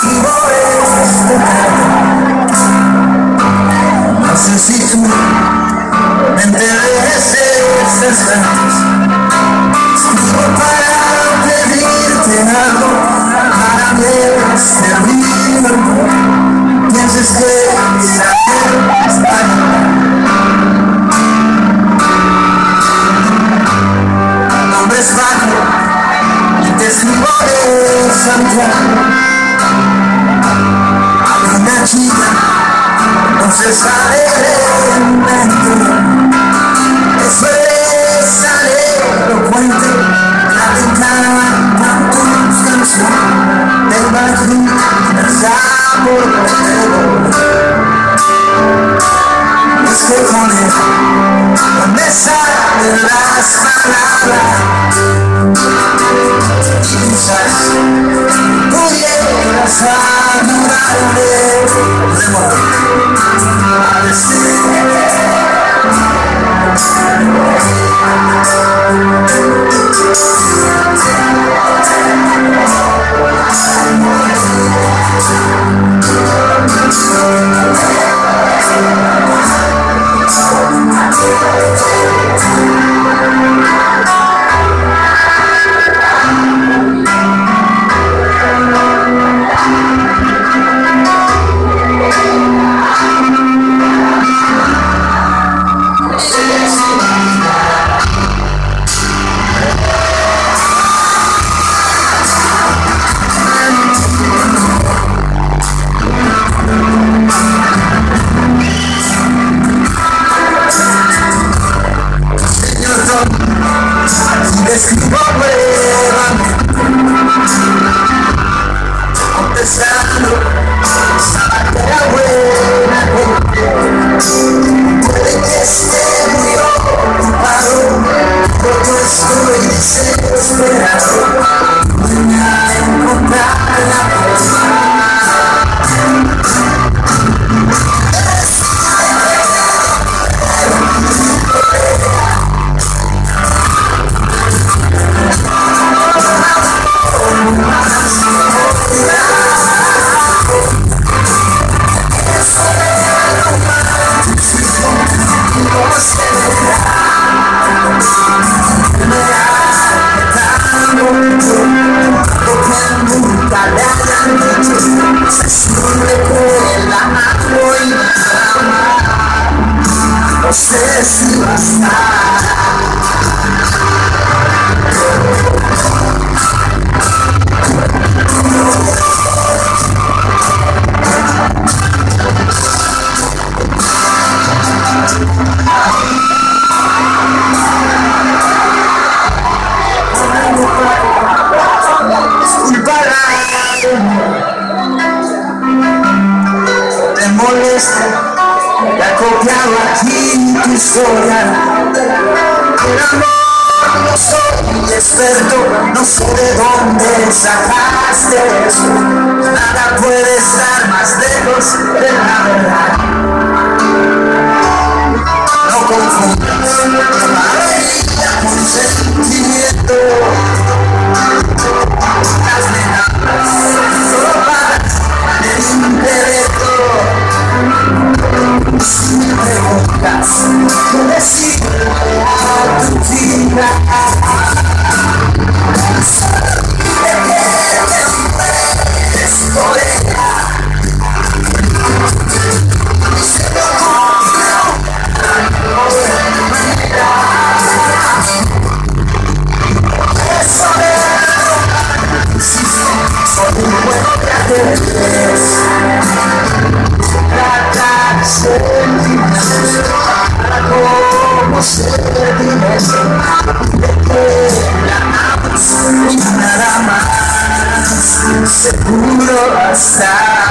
escribo este canto. No sé si tú me entenderás estas ganas. Escribo para pedirte algo, para servirme. Piensas que saber español. Nombre es bajo y te escribo de Santiago. Hay una chica, no se sabe el momento. Eso es elocuente, la que cantan tus canciones. Te imaginas amor contigo. Es que con él no me salen las palabras. Quizás pudieras ayudarme a decir escribo contestando, sabe que era buena gente. Puede que esté muy ocupado, porque estoy desesperado. Voy a encontrar la forma. No sé si va a estar. Te molesta, ya he copiado aquí tu historia. El amor no soy experto, no sé de dónde sacaste eso. Nada puede estar más lejos de la verdad. No confundas maravilla con sentimiento. Las miradas solo para el intelecto. Si me preguntas, yo decirle a tu vida de que te mueres por ella. Y se te ocurre eso de soy un buen viajeres. Como sentimiento de que la amas y nada más seguro va a estar.